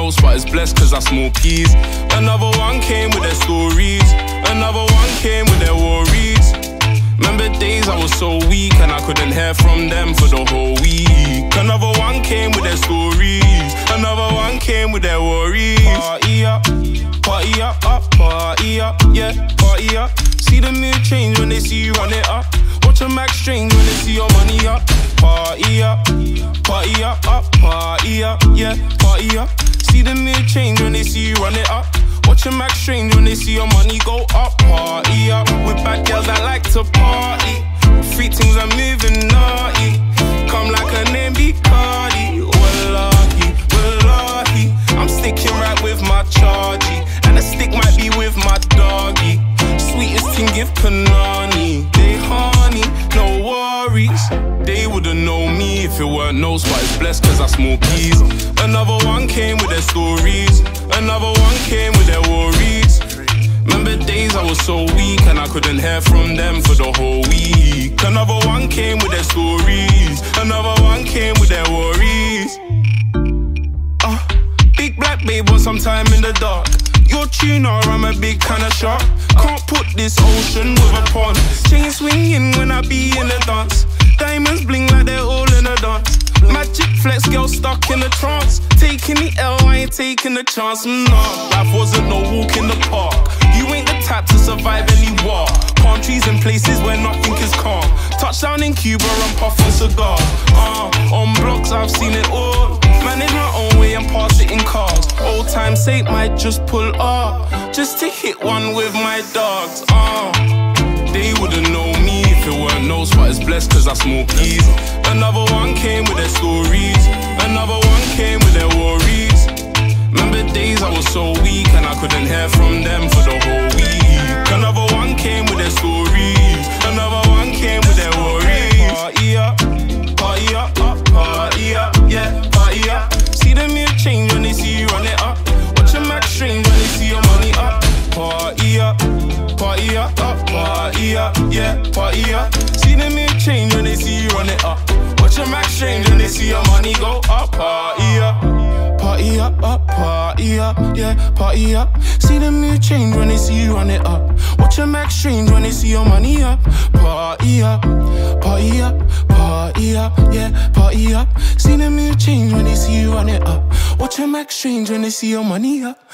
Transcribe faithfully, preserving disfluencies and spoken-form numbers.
no spot is blessed cause I smoke peas. Another one came with their stories. Another one came with their worries. Remember days I was so weak and I couldn't hear from them for the whole week. Another one came with their stories. Another one came with their worries. Party up, party up, up, party up, yeah, party up. See the mood change when they see you run it up. Watch them act strange when they see your money up. Party up, party up, up, party up, yeah, party up. See the mood change when they see you run it up. Watch them act strange when they see your money go up. Party up with bad girls that like to party. Freak things are moving naughty. Come like a name be Cardi. Wallahi, wallahi, I'm sticking right with my chargy. And the stick might be with my doggy. Sweetest thing give Panani. They honey, no worries. They wouldn't know me if it weren't no spot is blessed cause I smoke peas. Another one came with their stories. Another one came with their worries. Remember days I was so weak and I couldn't hear from them for the whole week. Another one came with their stories. Another one came with their worries. Uh, big black babe want some time in the dark. Your tuner, I'm a big kind of shark. Can't put this ocean with a pond. Chain swinging when I be in the dance. Diamonds bling like they're all in a dance. Magic flex, girl stuck in a trance. Taking the L, I ain't taking the chance. Nah, life wasn't no walk in the park. You ain't the type to survive any war. Palm trees in places where nothing is calm. Touchdown in Cuba, I'm puffing cigar. Uh, on blocks, I've seen it all. Manage my own way and pass it in cars. Old time's sake might just pull up, just to hit one with my dogs. Uh, they wouldn't know me if it weren't no spot is blessed cause I smoke peas. Another one came with their stories. Another one came with their worries. Remember days I was so weak and I couldn't hear from them for the whole week. Another one came with their stories. Another one came with their worries. Party up, party up, up, party up, yeah, party up. See the mood change when they see you run it up. Watch them act strange when they see your money up. Party up, party up, up, party up, yeah, party up. See the mood change when they see you run it up. Watch them act strange when they see your money go up. Party up, party up, up, party up, yeah, party up. See the mood change when they see you run it up. Watch them act strange when they see your money up. Party up, party up, party up, yeah, party up. See the mood change when they see you run it up. Watch them act strange when they see your money up.